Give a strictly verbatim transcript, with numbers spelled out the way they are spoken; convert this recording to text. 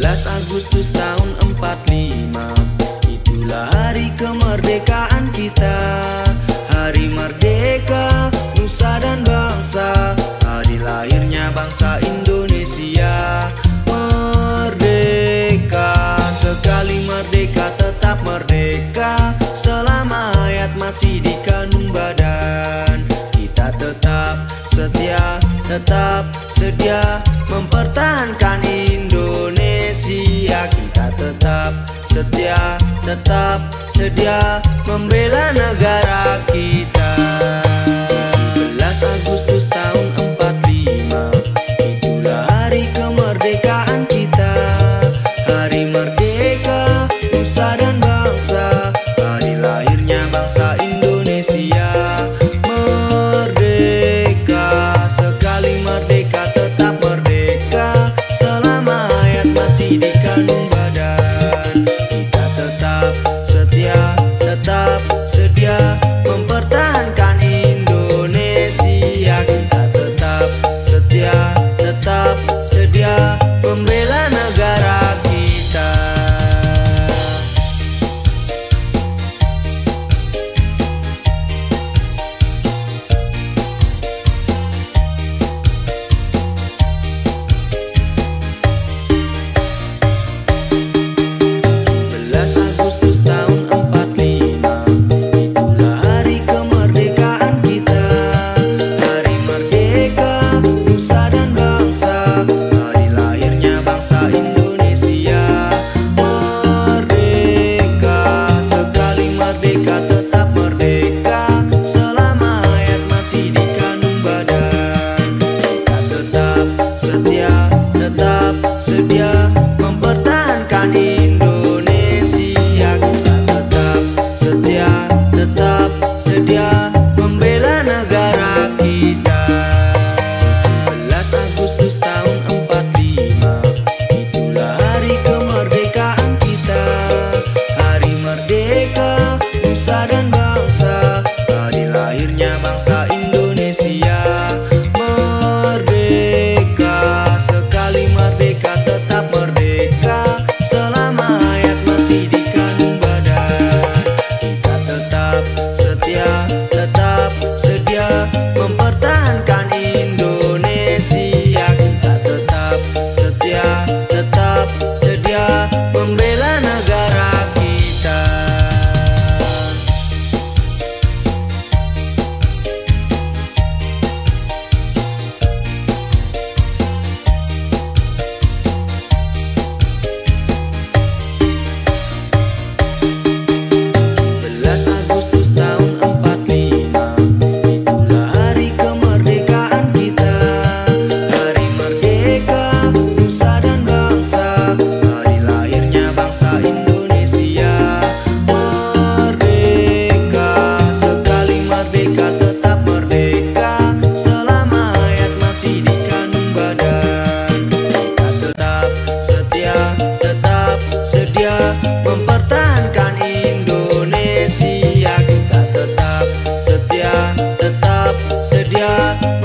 belas Agustus tahun empat lima, itulah hari kemerdekaan kita. Hari merdeka, nusa dan bangsa, hari lahirnya bangsa Indonesia. Merdeka, sekali merdeka tetap merdeka, selama hayat masih di kandung badan. Kita tetap setia, tetap sedia mempertahankan Indonesia. Kita tetap setia, tetap sedia membela negara kita. tujuh belas Agustus tahun empat lima, itulah hari kemerdekaan kita. Hari merdeka, nusa dan bangsa, hari lahirnya bangsa Indonesia. Merdeka, sekali merdeka tetap merdeka, selama hayat masih di kandung badan. Kita tetap setia, tetap sedia mempertahankan Indonesia. Kita tetap setia, tetap sedia membela negara kita. Sedia mempertahankan Indonesia. Kita tetap setia, tetap sedia membela negara kita. tujuh belas Agustus tahun empat lima, itulah hari kemerdekaan kita. Hari merdeka, nusa dan bangsa, hari lahirnya bangsa Indonesia. Merdeka, sekali merdeka tetap merdeka, selama hayat masih di kandung badan. Kita tetap setia, tetap sedia mempertahankan Indonesia. Kita tetap setia, tetap sedia membela negara kita. Mempertahankan Indonesia. Kita tetap setia, tetap sedia